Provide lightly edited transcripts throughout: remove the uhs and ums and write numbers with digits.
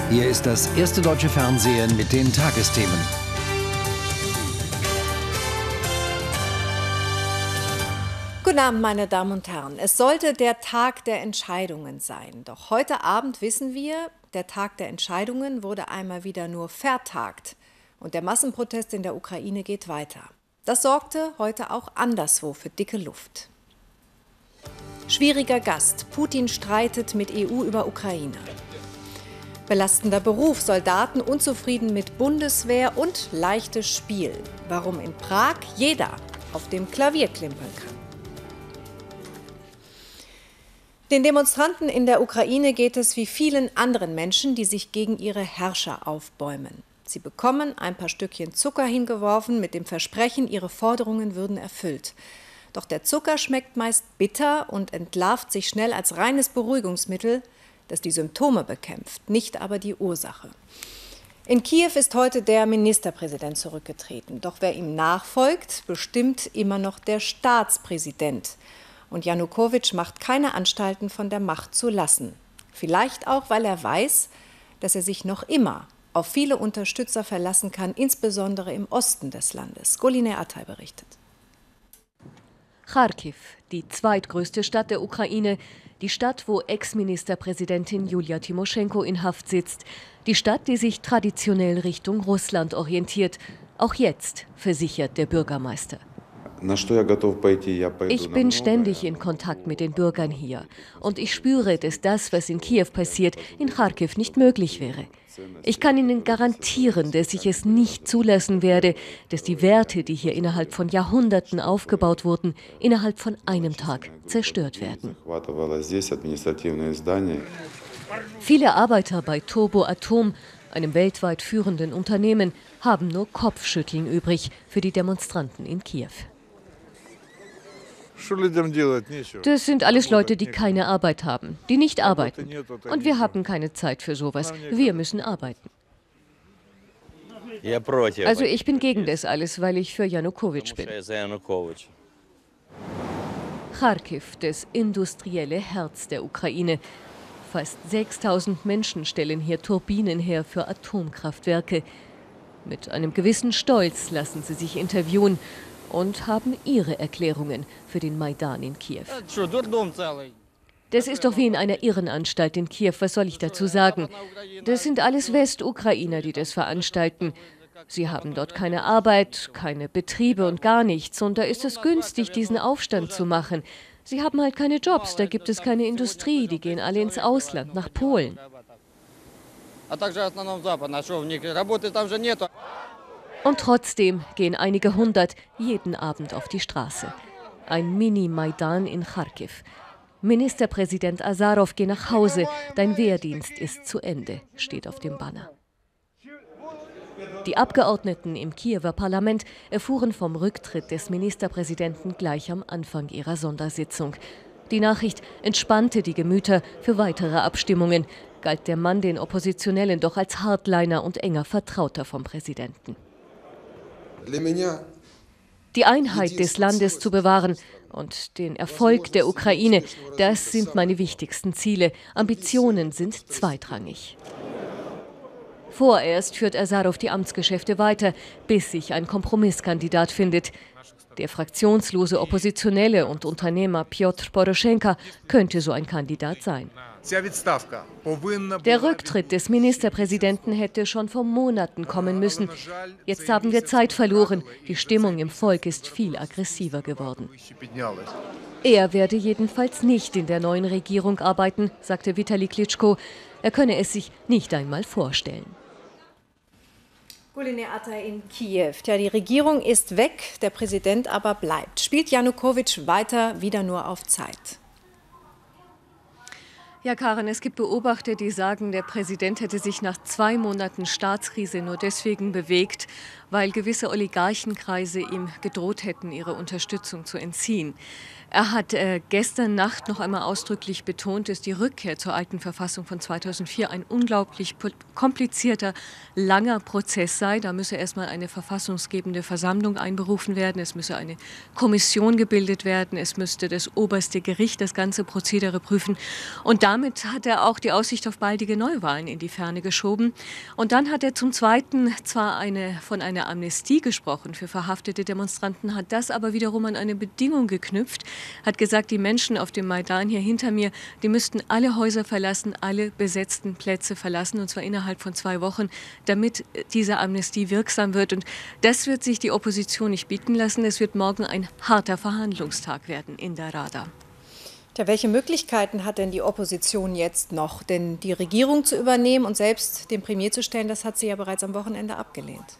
Hier ist das erste deutsche Fernsehen mit den Tagesthemen. Guten Abend, meine Damen und Herren. Es sollte der Tag der Entscheidungen sein. Doch heute Abend wissen wir, der Tag der Entscheidungen wurde einmal wieder nur vertagt. Und der Massenprotest in der Ukraine geht weiter. Das sorgte heute auch anderswo für dicke Luft. Schwieriger Gast. Putin streitet mit EU über Ukraine. Belastender Beruf, Soldaten unzufrieden mit Bundeswehr und leichtes Spiel. Warum in Prag jeder auf dem Klavier klimpern kann. Den Demonstranten in der Ukraine geht es wie vielen anderen Menschen, die sich gegen ihre Herrscher aufbäumen. Sie bekommen ein paar Stückchen Zucker hingeworfen mit dem Versprechen, ihre Forderungen würden erfüllt. Doch der Zucker schmeckt meist bitter und entlarvt sich schnell als reines Beruhigungsmittel, das die Symptome bekämpft, nicht aber die Ursache. In Kiew ist heute der Ministerpräsident zurückgetreten. Doch wer ihm nachfolgt, bestimmt immer noch der Staatspräsident. Und Janukowitsch macht keine Anstalten, von der Macht zu lassen. Vielleicht auch, weil er weiß, dass er sich noch immer auf viele Unterstützer verlassen kann, insbesondere im Osten des Landes. Goline Atay berichtet. Charkiw, die zweitgrößte Stadt der Ukraine, die Stadt, wo Ex-Ministerpräsidentin Julia Timoschenko in Haft sitzt, die Stadt, die sich traditionell Richtung Russland orientiert, auch jetzt, versichert der Bürgermeister. Ich bin ständig in Kontakt mit den Bürgern hier und ich spüre, dass das, was in Kiew passiert, in Charkiw nicht möglich wäre. Ich kann Ihnen garantieren, dass ich es nicht zulassen werde, dass die Werte, die hier innerhalb von Jahrhunderten aufgebaut wurden, innerhalb von einem Tag zerstört werden. Viele Arbeiter bei Turbo Atom, einem weltweit führenden Unternehmen, haben nur Kopfschütteln übrig für die Demonstranten in Kiew. Das sind alles Leute, die keine Arbeit haben, die nicht arbeiten. Und wir haben keine Zeit für sowas. Wir müssen arbeiten. Also ich bin gegen das alles, weil ich für Janukowitsch bin. Charkiw, das industrielle Herz der Ukraine. Fast 6.000 Menschen stellen hier Turbinen her für Atomkraftwerke. Mit einem gewissen Stolz lassen sie sich interviewen und haben ihre Erklärungen für den Maidan in Kiew. Das ist doch wie in einer Irrenanstalt in Kiew, was soll ich dazu sagen? Das sind alles Westukrainer, die das veranstalten. Sie haben dort keine Arbeit, keine Betriebe und gar nichts. Und da ist es günstig, diesen Aufstand zu machen. Sie haben halt keine Jobs, da gibt es keine Industrie, die gehen alle ins Ausland, nach Polen. Und trotzdem gehen einige hundert jeden Abend auf die Straße. Ein Mini-Maidan in Charkiw. Ministerpräsident Asarow, geh nach Hause, dein Wehrdienst ist zu Ende, steht auf dem Banner. Die Abgeordneten im Kiewer Parlament erfuhren vom Rücktritt des Ministerpräsidenten gleich am Anfang ihrer Sondersitzung. Die Nachricht entspannte die Gemüter für weitere Abstimmungen, galt der Mann den Oppositionellen doch als Hardliner und enger Vertrauter vom Präsidenten. Die Einheit des Landes zu bewahren und den Erfolg der Ukraine, das sind meine wichtigsten Ziele. Ambitionen sind zweitrangig. Vorerst führt Asarow die Amtsgeschäfte weiter, bis sich ein Kompromisskandidat findet. Der fraktionslose Oppositionelle und Unternehmer Pjotr Poroschenka könnte so ein Kandidat sein. Der Rücktritt des Ministerpräsidenten hätte schon vor Monaten kommen müssen. Jetzt haben wir Zeit verloren. Die Stimmung im Volk ist viel aggressiver geworden. Er werde jedenfalls nicht in der neuen Regierung arbeiten, sagte Vitali Klitschko. Er könne es sich nicht einmal vorstellen. Goline Atay in Kiew. Ja, die Regierung ist weg, der Präsident aber bleibt. Spielt Janukowitsch weiter wieder nur auf Zeit? Ja, Karen, es gibt Beobachter, die sagen, der Präsident hätte sich nach 2 Monaten Staatskrise nur deswegen bewegt, weil gewisse Oligarchenkreise ihm gedroht hätten, ihre Unterstützung zu entziehen. Er hat gestern Nacht noch einmal ausdrücklich betont, dass die Rückkehr zur alten Verfassung von 2004 ein unglaublich komplizierter, langer Prozess sei. Da müsse erstmal eine verfassungsgebende Versammlung einberufen werden, es müsse eine Kommission gebildet werden, es müsste das oberste Gericht das ganze Prozedere prüfen. Und damit hat er auch die Aussicht auf baldige Neuwahlen in die Ferne geschoben. Und dann hat er zum Zweiten zwar von einer Amnestie gesprochen für verhaftete Demonstranten, hat das aber wiederum an eine Bedingung geknüpft, hat gesagt, die Menschen auf dem Maidan hier hinter mir, die müssten alle Häuser verlassen, alle besetzten Plätze verlassen, und zwar innerhalb von 2 Wochen, damit diese Amnestie wirksam wird. Und das wird sich die Opposition nicht bieten lassen. Es wird morgen ein harter Verhandlungstag werden in der Rada. Ja, welche Möglichkeiten hat denn die Opposition jetzt noch? Denn die Regierung zu übernehmen und selbst den Premier zu stellen, das hat sie ja bereits am Wochenende abgelehnt.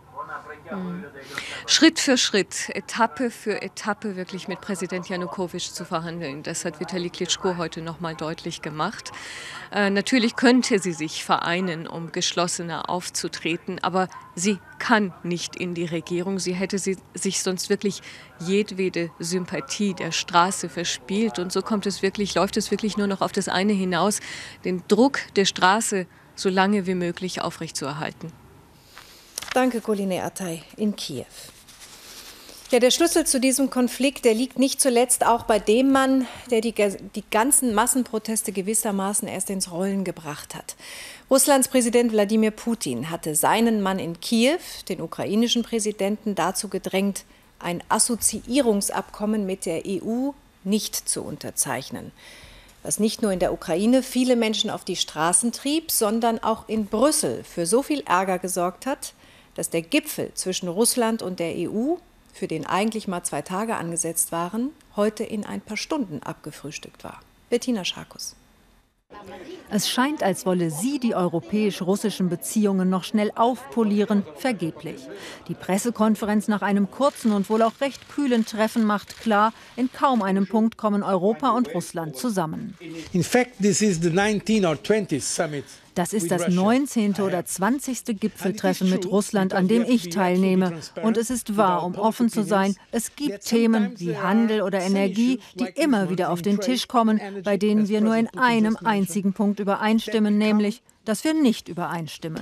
Schritt für Schritt, Etappe für Etappe wirklich mit Präsident Janukowitsch zu verhandeln. Das hat Vitali Klitschko heute noch mal deutlich gemacht. Natürlich könnte sie sich vereinen, um geschlossener aufzutreten, aber sie kann nicht in die Regierung. Sie hätte sich sonst wirklich jedwede Sympathie der Straße verspielt. Und so läuft es wirklich nur noch auf das eine hinaus, den Druck der Straße so lange wie möglich aufrechtzuerhalten. Danke, Goline Atay in Kiew. Ja, der Schlüssel zu diesem Konflikt, der liegt nicht zuletzt auch bei dem Mann, der die ganzen Massenproteste gewissermaßen erst ins Rollen gebracht hat. Russlands Präsident Wladimir Putin hatte seinen Mann in Kiew, den ukrainischen Präsidenten, dazu gedrängt, ein Assoziierungsabkommen mit der EU nicht zu unterzeichnen. Was nicht nur in der Ukraine viele Menschen auf die Straßen trieb, sondern auch in Brüssel für so viel Ärger gesorgt hat, dass der Gipfel zwischen Russland und der EU, für den eigentlich mal 2 Tage angesetzt waren, heute in ein paar Stunden abgefrühstückt war. Bettina Scharkus. Es scheint, als wolle sie die europäisch-russischen Beziehungen noch schnell aufpolieren, vergeblich. Die Pressekonferenz nach einem kurzen und wohl auch recht kühlen Treffen macht klar, in kaum einem Punkt kommen Europa und Russland zusammen. In fact, this is the 19th or 20th summit. Das ist das 19. oder 20. Gipfeltreffen mit Russland, an dem ich teilnehme. Und es ist wahr, um offen zu sein, es gibt Themen wie Handel oder Energie, die immer wieder auf den Tisch kommen, bei denen wir nur in einem einzigen Punkt übereinstimmen, nämlich, dass wir nicht übereinstimmen.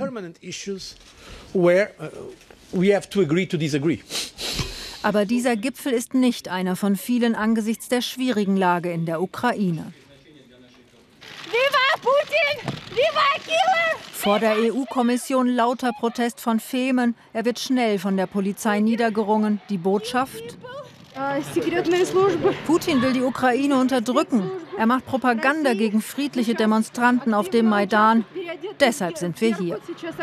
Aber dieser Gipfel ist nicht einer von vielen angesichts der schwierigen Lage in der Ukraine. Viva Putin! Viva Kiew! Vor der EU-Kommission lauter Protest von Femen. Er wird schnell von der Polizei niedergerungen. Die Botschaft? Putin will die Ukraine unterdrücken. Er macht Propaganda gegen friedliche Demonstranten auf dem Maidan. Deshalb sind wir hier.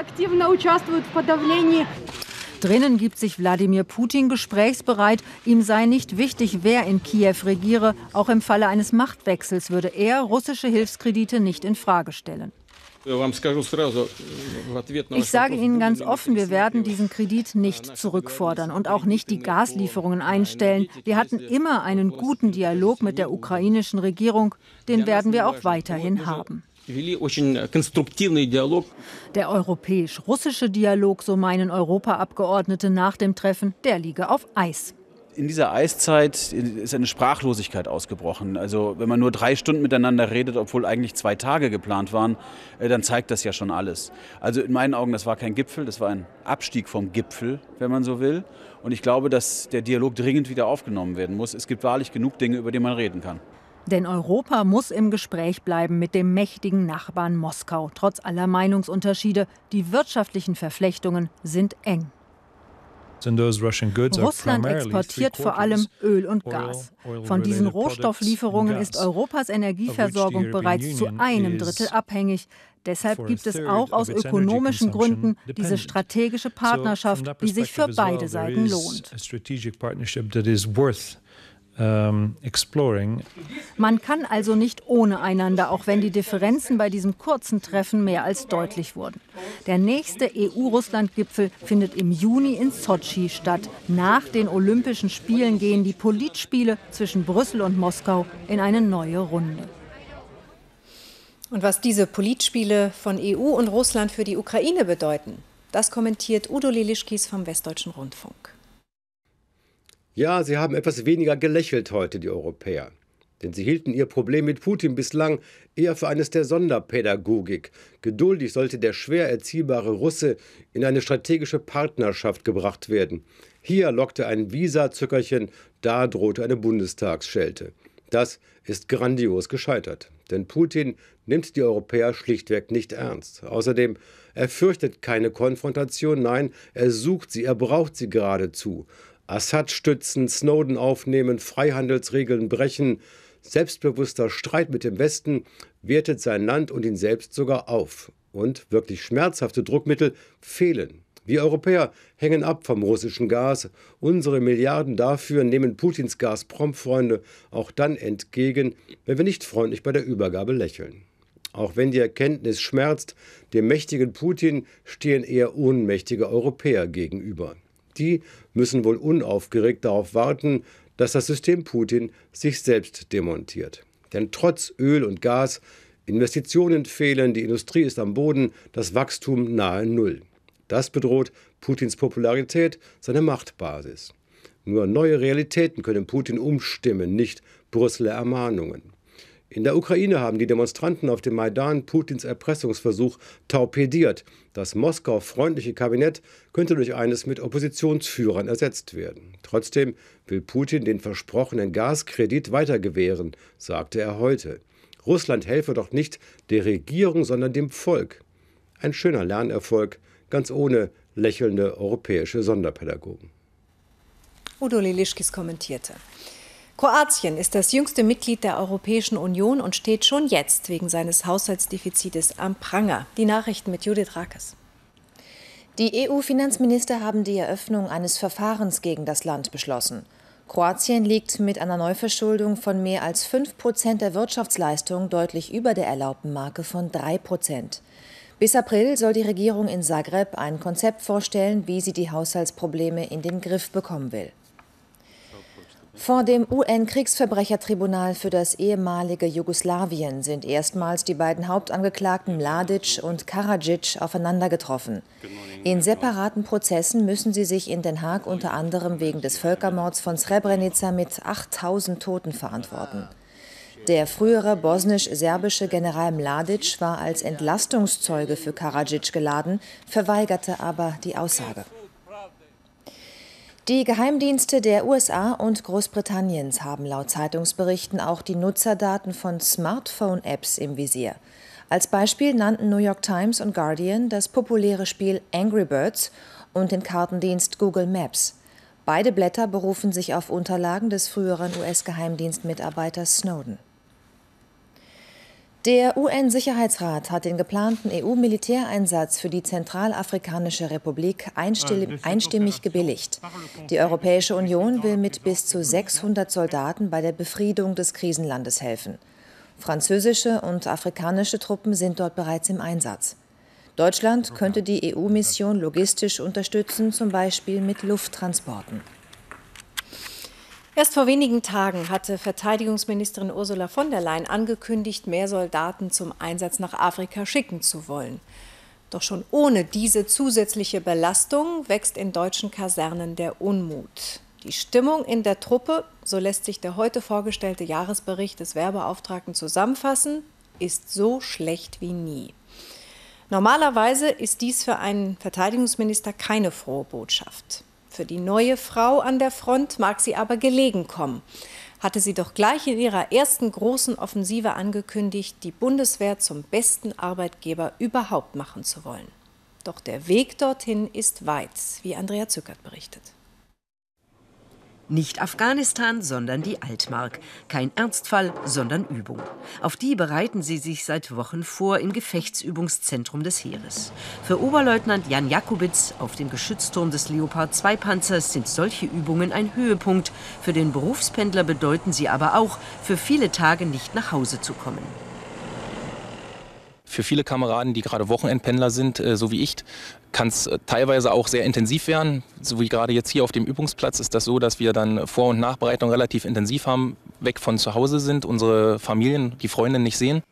Drinnen gibt sich Wladimir Putin gesprächsbereit. Ihm sei nicht wichtig, wer in Kiew regiere. Auch im Falle eines Machtwechsels würde er russische Hilfskredite nicht in Frage stellen. Ich sage Ihnen ganz offen, wir werden diesen Kredit nicht zurückfordern und auch nicht die Gaslieferungen einstellen. Wir hatten immer einen guten Dialog mit der ukrainischen Regierung. Den werden wir auch weiterhin haben. Der europäisch-russische Dialog, so meinen Europaabgeordnete nach dem Treffen, der liege auf Eis. In dieser Eiszeit ist eine Sprachlosigkeit ausgebrochen. Also wenn man nur 3 Stunden miteinander redet, obwohl eigentlich 2 Tage geplant waren, dann zeigt das ja schon alles. Also in meinen Augen, das war kein Gipfel, das war ein Abstieg vom Gipfel, wenn man so will. Und ich glaube, dass der Dialog dringend wieder aufgenommen werden muss. Es gibt wahrlich genug Dinge, über die man reden kann. Denn Europa muss im Gespräch bleiben mit dem mächtigen Nachbarn Moskau. Trotz aller Meinungsunterschiede, die wirtschaftlichen Verflechtungen sind eng. Russland exportiert vor allem Öl und Gas. Von diesen Rohstofflieferungen ist Europas Energieversorgung bereits zu 1/3 abhängig. Deshalb gibt es auch aus ökonomischen Gründen diese strategische Partnerschaft, die sich für beide Seiten lohnt. Man kann also nicht ohne einander, auch wenn die Differenzen bei diesem kurzen Treffen mehr als deutlich wurden. Der nächste EU-Russland-Gipfel findet im Juni in Sotschi statt. Nach den Olympischen Spielen gehen die Politspiele zwischen Brüssel und Moskau in eine neue Runde. Und was diese Politspiele von EU und Russland für die Ukraine bedeuten, Das kommentiert Udo Lilischkis vom Westdeutschen Rundfunk. Ja, sie haben etwas weniger gelächelt heute, die Europäer. Denn sie hielten ihr Problem mit Putin bislang eher für eines der Sonderpädagogik. Geduldig sollte der schwer erziehbare Russe in eine strategische Partnerschaft gebracht werden. Hier lockte ein Visa-Zückerchen, da drohte eine Bundestagsschelte. Das ist grandios gescheitert. Denn Putin nimmt die Europäer schlichtweg nicht ernst. Außerdem, er fürchtet keine Konfrontation, nein, er sucht sie, er braucht sie geradezu. Assad stützen, Snowden aufnehmen, Freihandelsregeln brechen. Selbstbewusster Streit mit dem Westen wertet sein Land und ihn selbst sogar auf. Und wirklich schmerzhafte Druckmittel fehlen. Wir Europäer hängen ab vom russischen Gas. Unsere Milliarden dafür nehmen Putins Gazprom-Freunde auch dann entgegen, wenn wir nicht freundlich bei der Übergabe lächeln. Auch wenn die Erkenntnis schmerzt, dem mächtigen Putin stehen eher ohnmächtige Europäer gegenüber. Die müssen wohl unaufgeregt darauf warten, dass das System Putin sich selbst demontiert. Denn trotz Öl und Gas, Investitionen fehlen, die Industrie ist am Boden, das Wachstum nahe Null. Das bedroht Putins Popularität, seine Machtbasis. Nur neue Realitäten können Putin umstimmen, nicht Brüsseler Ermahnungen. In der Ukraine haben die Demonstranten auf dem Maidan Putins Erpressungsversuch torpediert. Das Moskau-freundliche Kabinett könnte durch eines mit Oppositionsführern ersetzt werden. Trotzdem will Putin den versprochenen Gaskredit weiter gewähren, sagte er heute. Russland helfe doch nicht der Regierung, sondern dem Volk. Ein schöner Lernerfolg, ganz ohne lächelnde europäische Sonderpädagogen. Udo Lilischkis kommentierte. Kroatien ist das jüngste Mitglied der Europäischen Union und steht schon jetzt wegen seines Haushaltsdefizites am Pranger. Die Nachrichten mit Judith Rakes. Die EU-Finanzminister haben die Eröffnung eines Verfahrens gegen das Land beschlossen. Kroatien liegt mit einer Neuverschuldung von mehr als 5% der Wirtschaftsleistung deutlich über der erlaubten Marke von 3%. Bis April soll die Regierung in Zagreb ein Konzept vorstellen, wie sie die Haushaltsprobleme in den Griff bekommen will. Vor dem UN-Kriegsverbrechertribunal für das ehemalige Jugoslawien sind erstmals die beiden Hauptangeklagten Mladic und Karadzic aufeinandergetroffen. In separaten Prozessen müssen sie sich in Den Haag unter anderem wegen des Völkermords von Srebrenica mit 8000 Toten verantworten. Der frühere bosnisch-serbische General Mladic war als Entlastungszeuge für Karadzic geladen, verweigerte aber die Aussage. Die Geheimdienste der USA und Großbritanniens haben laut Zeitungsberichten auch die Nutzerdaten von Smartphone-Apps im Visier. Als Beispiel nannten New York Times und Guardian das populäre Spiel Angry Birds und den Kartendienst Google Maps. Beide Blätter berufen sich auf Unterlagen des früheren US-Geheimdienstmitarbeiters Snowden. Der UN-Sicherheitsrat hat den geplanten EU-Militäreinsatz für die Zentralafrikanische Republik einstimmig gebilligt. Die Europäische Union will mit bis zu 600 Soldaten bei der Befriedung des Krisenlandes helfen. Französische und afrikanische Truppen sind dort bereits im Einsatz. Deutschland könnte die EU-Mission logistisch unterstützen, zum Beispiel mit Lufttransporten. Erst vor wenigen Tagen hatte Verteidigungsministerin Ursula von der Leyen angekündigt, mehr Soldaten zum Einsatz nach Afrika schicken zu wollen. Doch schon ohne diese zusätzliche Belastung wächst in deutschen Kasernen der Unmut. Die Stimmung in der Truppe, so lässt sich der heute vorgestellte Jahresbericht des Wehrbeauftragten zusammenfassen, ist so schlecht wie nie. Normalerweise ist dies für einen Verteidigungsminister keine frohe Botschaft. Für die neue Frau an der Front mag sie aber gelegen kommen. Hatte sie doch gleich in ihrer ersten großen Offensive angekündigt, die Bundeswehr zum besten Arbeitgeber überhaupt machen zu wollen. Doch der Weg dorthin ist weit, wie Andrea Zückert berichtet. Nicht Afghanistan, sondern die Altmark. Kein Ernstfall, sondern Übung. Auf die bereiten sie sich seit Wochen vor im Gefechtsübungszentrum des Heeres. Für Oberleutnant Jan Jakubitz auf dem Geschützturm des Leopard-2-Panzers sind solche Übungen ein Höhepunkt. Für den Berufspendler bedeuten sie aber auch, für viele Tage nicht nach Hause zu kommen. Für viele Kameraden, die gerade Wochenendpendler sind, so wie ich, kann es teilweise auch sehr intensiv werden. So wie gerade jetzt hier auf dem Übungsplatz ist das so, dass wir dann Vor- und Nachbereitung relativ intensiv haben, weg von zu Hause sind, unsere Familien, die Freunde nicht sehen.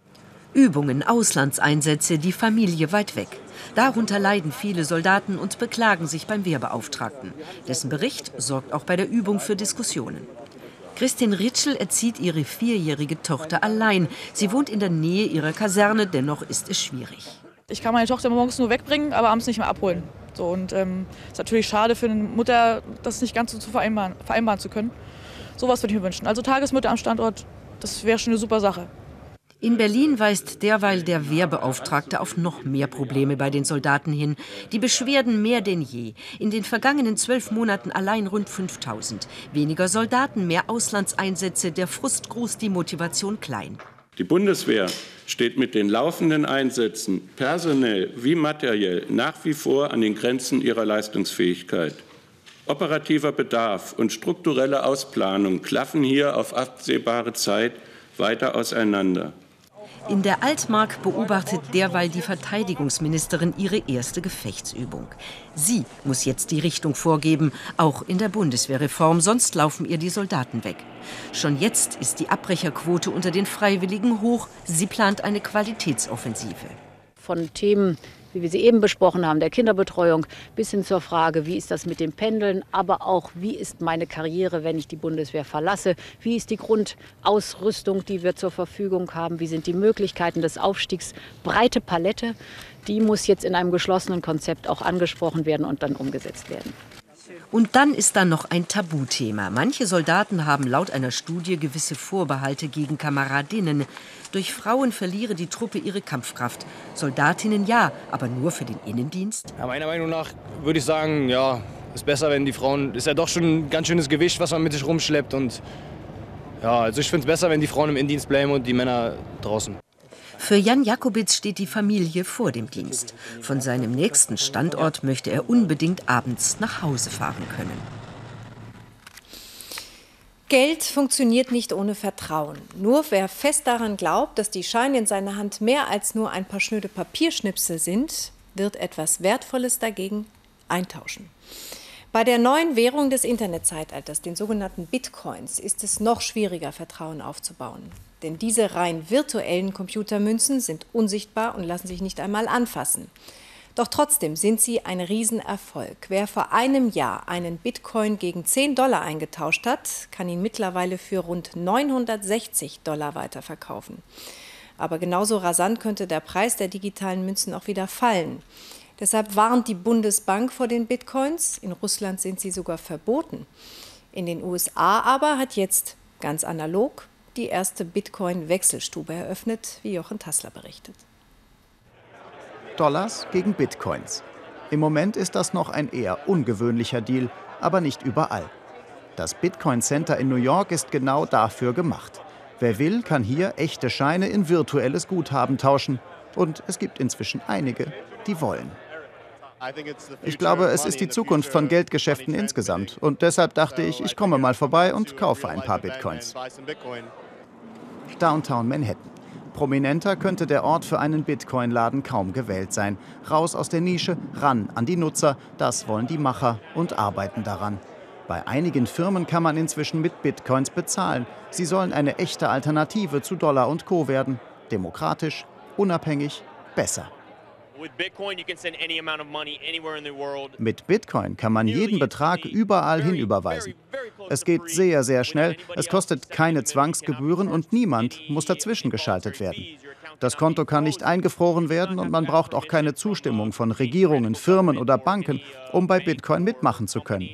Übungen, Auslandseinsätze, die Familie weit weg. Darunter leiden viele Soldaten und beklagen sich beim Wehrbeauftragten. Dessen Bericht sorgt auch bei der Übung für Diskussionen. Christine Ritschl erzieht ihre 4-jährige Tochter allein. Sie wohnt in der Nähe ihrer Kaserne, dennoch ist es schwierig. Ich kann meine Tochter morgens nur wegbringen, aber abends nicht mehr abholen. So, und ist natürlich schade für eine Mutter, das nicht ganz so zu vereinbaren zu können. Sowas würde ich mir wünschen. Also Tagesmütter am Standort, das wäre schon eine super Sache. In Berlin weist derweil der Wehrbeauftragte auf noch mehr Probleme bei den Soldaten hin. Die Beschwerden mehr denn je. In den vergangenen 12 Monaten allein rund 5000. Weniger Soldaten, mehr Auslandseinsätze, der Frust groß, die Motivation klein. Die Bundeswehr steht mit den laufenden Einsätzen personell wie materiell nach wie vor an den Grenzen ihrer Leistungsfähigkeit. Operativer Bedarf und strukturelle Ausplanung klaffen hier auf absehbare Zeit weiter auseinander. In der Altmark beobachtet derweil die Verteidigungsministerin ihre erste Gefechtsübung. Sie muss jetzt die Richtung vorgeben, auch in der Bundeswehrreform, sonst laufen ihr die Soldaten weg. Schon jetzt ist die Abbrecherquote unter den Freiwilligen hoch. Sie plant eine Qualitätsoffensive. Von Themen, wie wir sie eben besprochen haben, der Kinderbetreuung, bis hin zur Frage, wie ist das mit dem Pendeln, aber auch, wie ist meine Karriere, wenn ich die Bundeswehr verlasse, wie ist die Grundausrüstung, die wir zur Verfügung haben, wie sind die Möglichkeiten des Aufstiegs, breite Palette, die muss jetzt in einem geschlossenen Konzept auch angesprochen werden und dann umgesetzt werden. Und dann ist da noch ein Tabuthema. Manche Soldaten haben laut einer Studie gewisse Vorbehalte gegen Kameradinnen. Durch Frauen verliere die Truppe ihre Kampfkraft. Soldatinnen ja, aber nur für den Innendienst? Ja, meiner Meinung nach würde ich sagen, ja, ist besser, wenn die Frauen, ist ja doch schon ein ganz schönes Gewicht, was man mit sich rumschleppt. Und ja, also ich finde es besser, wenn die Frauen im Innendienst bleiben und die Männer draußen. Für Jan Jakubitz steht die Familie vor dem Dienst. Von seinem nächsten Standort möchte er unbedingt abends nach Hause fahren können. Geld funktioniert nicht ohne Vertrauen. Nur wer fest daran glaubt, dass die Scheine in seiner Hand mehr als nur ein paar schnöde Papierschnipsel sind, wird etwas Wertvolles dagegen eintauschen. Bei der neuen Währung des Internetzeitalters, den sogenannten Bitcoins, ist es noch schwieriger, Vertrauen aufzubauen. Denn diese rein virtuellen Computermünzen sind unsichtbar und lassen sich nicht einmal anfassen. Doch trotzdem sind sie ein Riesenerfolg. Wer vor einem Jahr einen Bitcoin gegen $10 eingetauscht hat, kann ihn mittlerweile für rund $960 weiterverkaufen. Aber genauso rasant könnte der Preis der digitalen Münzen auch wieder fallen. Deshalb warnt die Bundesbank vor den Bitcoins. In Russland sind sie sogar verboten. In den USA aber hat jetzt ganz analog die erste Bitcoin-Wechselstube eröffnet, wie Jochen Tassler berichtet. Dollars gegen Bitcoins. Im Moment ist das noch ein eher ungewöhnlicher Deal, aber nicht überall. Das Bitcoin Center in New York ist genau dafür gemacht. Wer will, kann hier echte Scheine in virtuelles Guthaben tauschen. Und es gibt inzwischen einige, die wollen. Ich glaube, es ist die Zukunft von Geldgeschäften insgesamt. Und deshalb dachte ich, ich komme mal vorbei und kaufe ein paar Bitcoins. Downtown Manhattan. Prominenter könnte der Ort für einen Bitcoin-Laden kaum gewählt sein. Raus aus der Nische, ran an die Nutzer, das wollen die Macher und arbeiten daran. Bei einigen Firmen kann man inzwischen mit Bitcoins bezahlen. Sie sollen eine echte Alternative zu Dollar und Co. werden. Demokratisch, unabhängig, besser. Mit Bitcoin kann man jeden Betrag überall hin überweisen. Es geht sehr, sehr schnell, es kostet keine Zwangsgebühren und niemand muss dazwischen geschaltet werden. Das Konto kann nicht eingefroren werden und man braucht auch keine Zustimmung von Regierungen, Firmen oder Banken, um bei Bitcoin mitmachen zu können.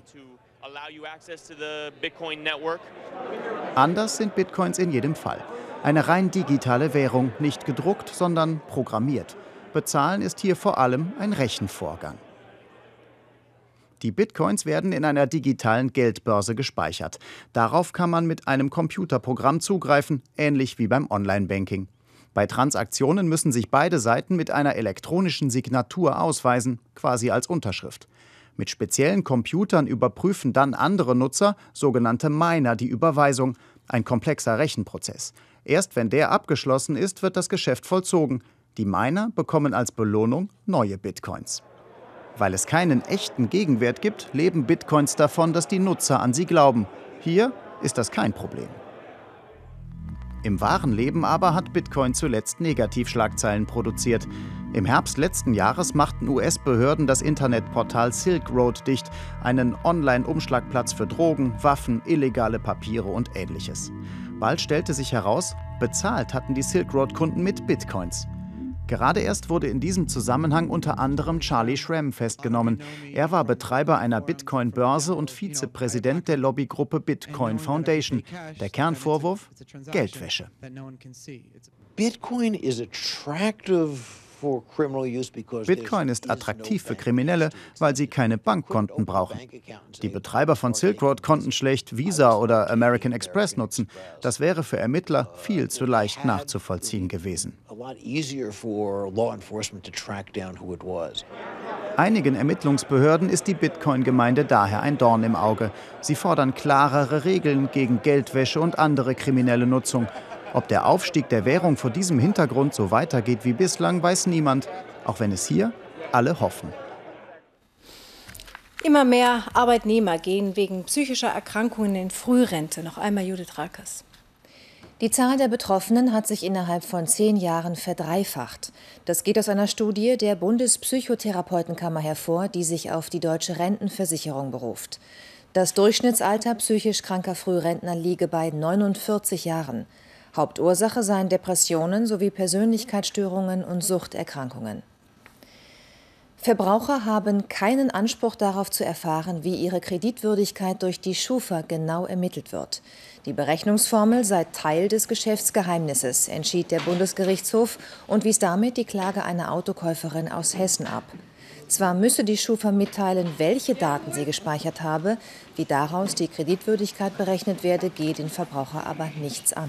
Anders sind Bitcoins in jedem Fall. Eine rein digitale Währung, nicht gedruckt, sondern programmiert. Bezahlen ist hier vor allem ein Rechenvorgang. Die Bitcoins werden in einer digitalen Geldbörse gespeichert. Darauf kann man mit einem Computerprogramm zugreifen, ähnlich wie beim Online-Banking. Bei Transaktionen müssen sich beide Seiten mit einer elektronischen Signatur ausweisen, quasi als Unterschrift. Mit speziellen Computern überprüfen dann andere Nutzer, sogenannte Miner, die Überweisung, ein komplexer Rechenprozess. Erst wenn der abgeschlossen ist, wird das Geschäft vollzogen. Die Miner bekommen als Belohnung neue Bitcoins. Weil es keinen echten Gegenwert gibt, leben Bitcoins davon, dass die Nutzer an sie glauben. Hier ist das kein Problem. Im wahren Leben aber hat Bitcoin zuletzt Negativschlagzeilen produziert. Im Herbst letzten Jahres machten US-Behörden das Internetportal Silk Road dicht, einen Online-Umschlagplatz für Drogen, Waffen, illegale Papiere und Ähnliches. Bald stellte sich heraus, bezahlt hatten die Silk Road-Kunden mit Bitcoins. Gerade erst wurde in diesem Zusammenhang unter anderem Charlie Shrem festgenommen. Er war Betreiber einer Bitcoin-Börse und Vizepräsident der Lobbygruppe Bitcoin Foundation. Der Kernvorwurf? Geldwäsche. Bitcoin is attractive. Bitcoin ist attraktiv für Kriminelle, weil sie keine Bankkonten brauchen. Die Betreiber von Silk Road konnten schlecht Visa oder American Express nutzen. Das wäre für Ermittler viel zu leicht nachzuvollziehen gewesen. Einigen Ermittlungsbehörden ist die Bitcoin-Gemeinde daher ein Dorn im Auge. Sie fordern klarere Regeln gegen Geldwäsche und andere kriminelle Nutzung. Ob der Aufstieg der Währung vor diesem Hintergrund so weitergeht wie bislang, weiß niemand, auch wenn es hier alle hoffen. Immer mehr Arbeitnehmer gehen wegen psychischer Erkrankungen in Frührente. Noch einmal Judith Rakers. Die Zahl der Betroffenen hat sich innerhalb von 10 Jahren verdreifacht. Das geht aus einer Studie der Bundespsychotherapeutenkammer hervor, die sich auf die deutsche Rentenversicherung beruft. Das Durchschnittsalter psychisch kranker Frührentner liege bei 49 Jahren. Hauptursache seien Depressionen sowie Persönlichkeitsstörungen und Suchterkrankungen. Verbraucher haben keinen Anspruch darauf zu erfahren, wie ihre Kreditwürdigkeit durch die Schufa genau ermittelt wird. Die Berechnungsformel sei Teil des Geschäftsgeheimnisses, entschied der Bundesgerichtshof und wies damit die Klage einer Autokäuferin aus Hessen ab. Zwar müsse die Schufa mitteilen, welche Daten sie gespeichert habe, wie daraus die Kreditwürdigkeit berechnet werde, gehe den Verbraucher aber nichts an.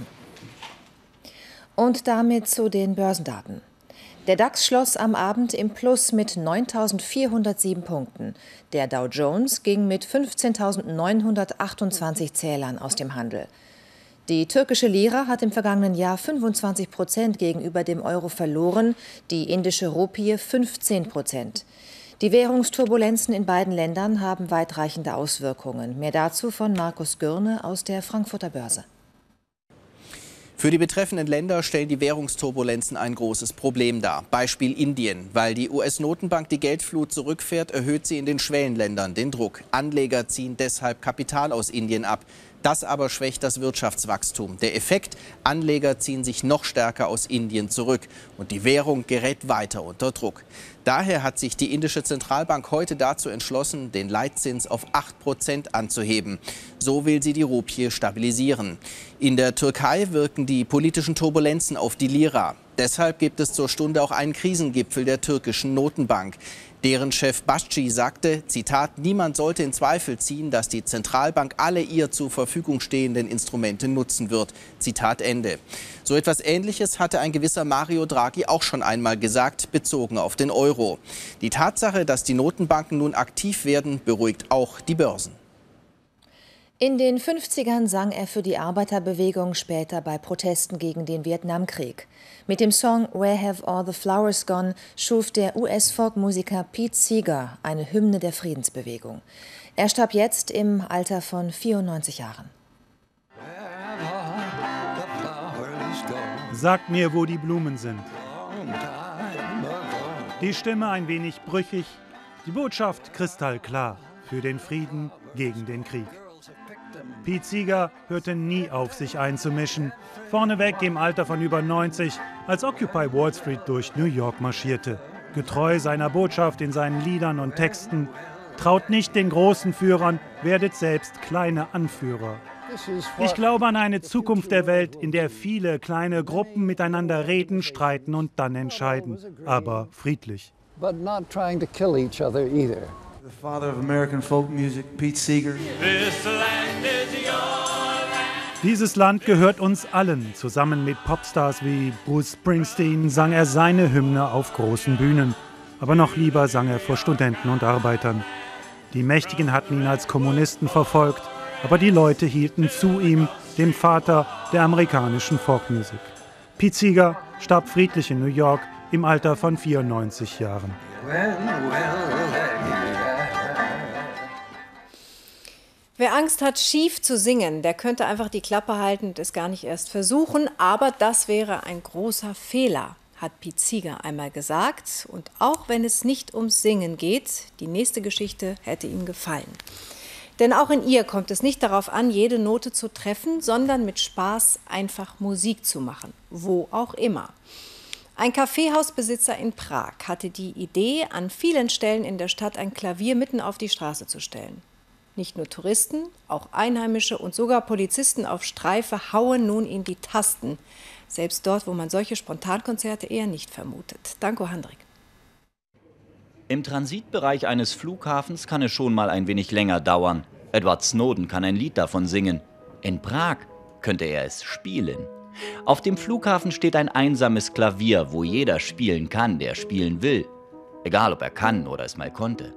Und damit zu den Börsendaten. Der DAX schloss am Abend im Plus mit 9.407 Punkten. Der Dow Jones ging mit 15.928 Zählern aus dem Handel. Die türkische Lira hat im vergangenen Jahr 25% gegenüber dem Euro verloren, die indische Rupie 15%. Die Währungsturbulenzen in beiden Ländern haben weitreichende Auswirkungen. Mehr dazu von Markus Gürne aus der Frankfurter Börse. Für die betreffenden Länder stellen die Währungsturbulenzen ein großes Problem dar. Beispiel Indien. Weil die US-Notenbank die Geldflut zurückfährt, erhöht sie in den Schwellenländern den Druck. Anleger ziehen deshalb Kapital aus Indien ab. Das aber schwächt das Wirtschaftswachstum. Der Effekt: Anleger ziehen sich noch stärker aus Indien zurück und die Währung gerät weiter unter Druck. Daher hat sich die indische Zentralbank heute dazu entschlossen, den Leitzins auf 8% anzuheben. So will sie die Rupie stabilisieren. In der Türkei wirken die politischen Turbulenzen auf die Lira. Deshalb gibt es zur Stunde auch einen Krisengipfel der türkischen Notenbank. Deren Chef Basci sagte, Zitat, niemand sollte in Zweifel ziehen, dass die Zentralbank alle ihr zur Verfügung stehenden Instrumente nutzen wird. Zitat Ende. So etwas Ähnliches hatte ein gewisser Mario Draghi auch schon einmal gesagt, bezogen auf den Euro. Die Tatsache, dass die Notenbanken nun aktiv werden, beruhigt auch die Börsen. In den 50ern sang er für die Arbeiterbewegung, später bei Protesten gegen den Vietnamkrieg. Mit dem Song Where Have All the Flowers Gone schuf der US-Folkmusiker Pete Seeger eine Hymne der Friedensbewegung. Er starb jetzt im Alter von 94 Jahren. Sagt mir, wo die Blumen sind. Die Stimme ein wenig brüchig, die Botschaft kristallklar für den Frieden gegen den Krieg. Pete Seeger hörte nie auf, sich einzumischen, vorneweg im Alter von über 90, als Occupy Wall Street durch New York marschierte. Getreu seiner Botschaft in seinen Liedern und Texten: Traut nicht den großen Führern, werdet selbst kleine Anführer. Ich glaube an eine Zukunft der Welt, in der viele kleine Gruppen miteinander reden, streiten und dann entscheiden, aber friedlich. But not trying to kill each other either. The father of American folk music, Pete Seeger. Dieses Land gehört uns allen. Zusammen mit Popstars wie Bruce Springsteen sang er seine Hymne auf großen Bühnen. Aber noch lieber sang er vor Studenten und Arbeitern. Die Mächtigen hatten ihn als Kommunisten verfolgt, aber die Leute hielten zu ihm, dem Vater der amerikanischen Folkmusik. Pete Seeger starb friedlich in New York im Alter von 94 Jahren. Wer Angst hat, schief zu singen, der könnte einfach die Klappe halten und es gar nicht erst versuchen. Aber das wäre ein großer Fehler, hat Pete Seeger einmal gesagt. Und auch wenn es nicht ums Singen geht, die nächste Geschichte hätte ihm gefallen. Denn auch in ihr kommt es nicht darauf an, jede Note zu treffen, sondern mit Spaß einfach Musik zu machen, wo auch immer. Ein Kaffeehausbesitzer in Prag hatte die Idee, an vielen Stellen in der Stadt ein Klavier mitten auf die Straße zu stellen. Nicht nur Touristen, auch Einheimische und sogar Polizisten auf Streife hauen nun in die Tasten. Selbst dort, wo man solche Spontankonzerte eher nicht vermutet. Danko Handrik. Im Transitbereich eines Flughafens kann es schon mal ein wenig länger dauern. Edward Snowden kann ein Lied davon singen. In Prag könnte er es spielen. Auf dem Flughafen steht ein einsames Klavier, wo jeder spielen kann, der spielen will. Egal, ob er kann oder es mal konnte.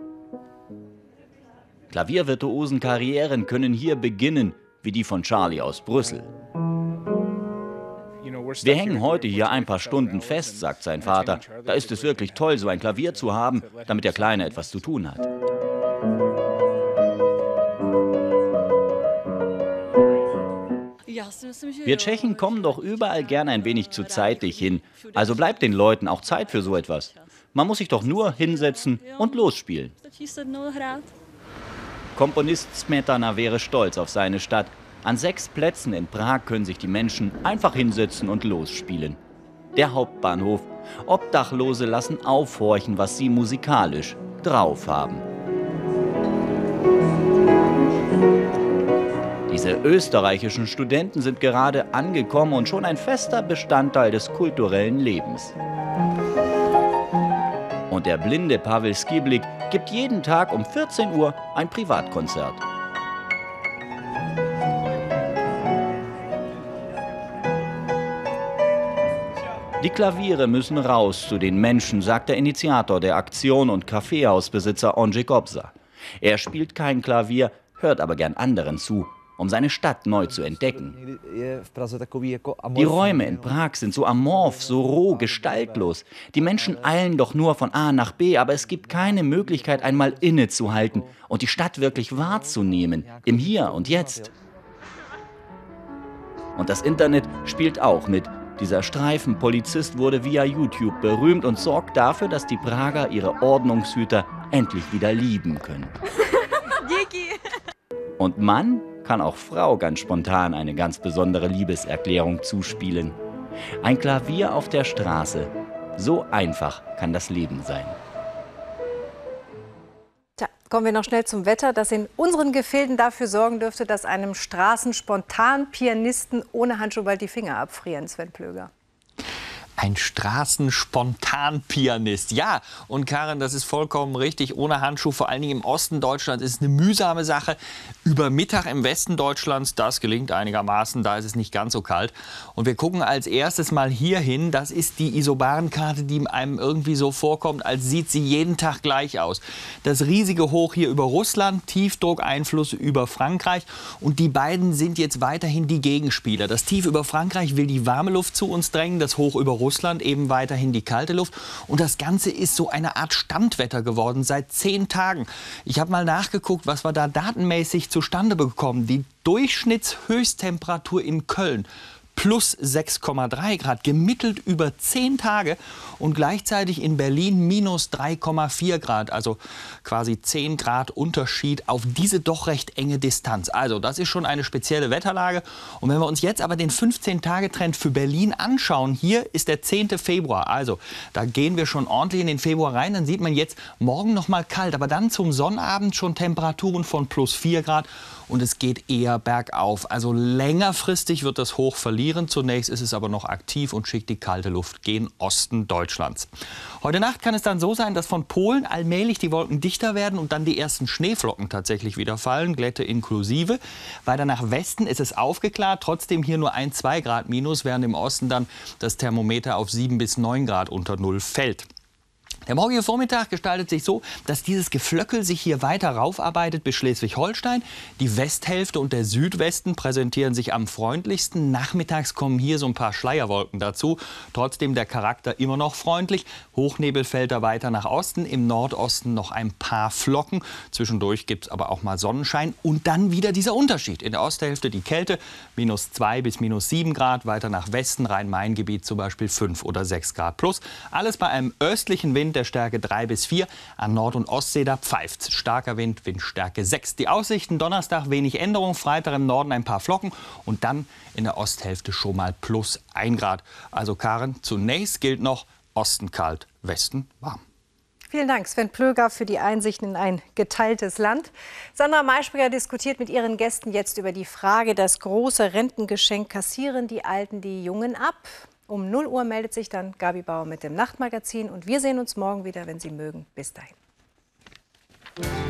Klaviervirtuosen-Karrieren können hier beginnen, wie die von Charlie aus Brüssel. Wir hängen heute hier ein paar Stunden fest, sagt sein Vater. Da ist es wirklich toll, so ein Klavier zu haben, damit der Kleine etwas zu tun hat. Wir Tschechen kommen doch überall gerne ein wenig zu zeitig hin. Also bleibt den Leuten auch Zeit für so etwas. Man muss sich doch nur hinsetzen und losspielen. Komponist Smetana wäre stolz auf seine Stadt. An 6 Plätzen in Prag können sich die Menschen einfach hinsetzen und losspielen. Der Hauptbahnhof. Obdachlose lassen aufhorchen, was sie musikalisch drauf haben. Diese österreichischen Studenten sind gerade angekommen und schon ein fester Bestandteil des kulturellen Lebens. Und der blinde Pavel Skiblik gibt jeden Tag um 14 Uhr ein Privatkonzert. Die Klaviere müssen raus zu den Menschen, sagt der Initiator der Aktion und Kaffeehausbesitzer Ondřej Kobza. Er spielt kein Klavier, hört aber gern anderen zu, um seine Stadt neu zu entdecken. Die Räume in Prag sind so amorph, so roh, gestaltlos. Die Menschen eilen doch nur von A nach B, aber es gibt keine Möglichkeit, einmal innezuhalten und die Stadt wirklich wahrzunehmen, im Hier und Jetzt. Und das Internet spielt auch mit. Dieser Streifenpolizist wurde via YouTube berühmt und sorgt dafür, dass die Prager ihre Ordnungshüter endlich wieder lieben können. Und Mann kann auch Frau ganz spontan eine ganz besondere Liebeserklärung zuspielen. Ein Klavier auf der Straße. So einfach kann das Leben sein. Tja, kommen wir noch schnell zum Wetter, das in unseren Gefilden dafür sorgen dürfte, dass einem Straßenspontan-Pianisten ohne Handschuh bald die Finger abfrieren, Sven Plöger. Ein Straßenspontanpianist. Ja, und Karin, das ist vollkommen richtig. Ohne Handschuh, vor allen Dingen im Osten Deutschlands, ist eine mühsame Sache. Über Mittag im Westen Deutschlands, das gelingt einigermaßen. Da ist es nicht ganz so kalt. Und wir gucken als erstes mal hier hin. Das ist die Isobarenkarte, die einem irgendwie so vorkommt, als sieht sie jeden Tag gleich aus. Das riesige Hoch hier über Russland, Tiefdruckeinfluss über Frankreich. Und die beiden sind jetzt weiterhin die Gegenspieler. Das Tief über Frankreich will die warme Luft zu uns drängen, das Hoch über Russland eben weiterhin die kalte Luft. Und das Ganze ist so eine Art Standwetter geworden seit 10 Tagen. Ich habe mal nachgeguckt, was wir da datenmäßig zustande bekommen. Die Durchschnittshöchsttemperatur in Köln plus 6,3 Grad, gemittelt über 10 Tage und gleichzeitig in Berlin minus 3,4 Grad, also quasi 10 Grad Unterschied auf diese doch recht enge Distanz. Also das ist schon eine spezielle Wetterlage. Und wenn wir uns jetzt aber den 15-Tage-Trend für Berlin anschauen, hier ist der 10. Februar, also da gehen wir schon ordentlich in den Februar rein, dann sieht man jetzt morgen noch mal kalt, aber dann zum Sonnabend schon Temperaturen von plus 4 Grad. Und es geht eher bergauf. Also längerfristig wird das Hoch verlieren. Zunächst ist es aber noch aktiv und schickt die kalte Luft gen Osten Deutschlands. Heute Nacht kann es dann so sein, dass von Polen allmählich die Wolken dichter werden und dann die ersten Schneeflocken tatsächlich wieder fallen, Glätte inklusive. Weiter nach Westen ist es aufgeklärt, trotzdem hier nur 1-2 Grad minus, während im Osten dann das Thermometer auf 7 bis 9 Grad unter Null fällt. Der morgige Vormittag gestaltet sich so, dass dieses Geflöckel sich hier weiter raufarbeitet bis Schleswig-Holstein. Die Westhälfte und der Südwesten präsentieren sich am freundlichsten. Nachmittags kommen hier so ein paar Schleierwolken dazu. Trotzdem der Charakter immer noch freundlich. Hochnebel fällt da weiter nach Osten. Im Nordosten noch ein paar Flocken. Zwischendurch gibt es aber auch mal Sonnenschein. Und dann wieder dieser Unterschied. In der Osthälfte die Kälte, -2 bis -7 Grad. Weiter nach Westen, Rhein-Main-Gebiet zum Beispiel 5 oder 6 Grad plus. Alles bei einem östlichen Wind der Stärke 3 bis 4. An Nord- und Ostsee da pfeift starker Wind, Windstärke 6. Die Aussichten Donnerstag wenig Änderung, Freitag im Norden ein paar Flocken und dann in der Osthälfte schon mal +1 Grad. Also Karen, zunächst gilt noch Osten kalt, Westen warm. Vielen Dank, Sven Plöger, für die Einsichten in ein geteiltes Land. Sandra Maischberger diskutiert mit ihren Gästen jetzt über die Frage, das große Rentengeschenk, kassieren die Alten die Jungen ab? Um 0 Uhr meldet sich dann Gabi Bauer mit dem Nachtmagazin. Und wir sehen uns morgen wieder, wenn Sie mögen. Bis dahin.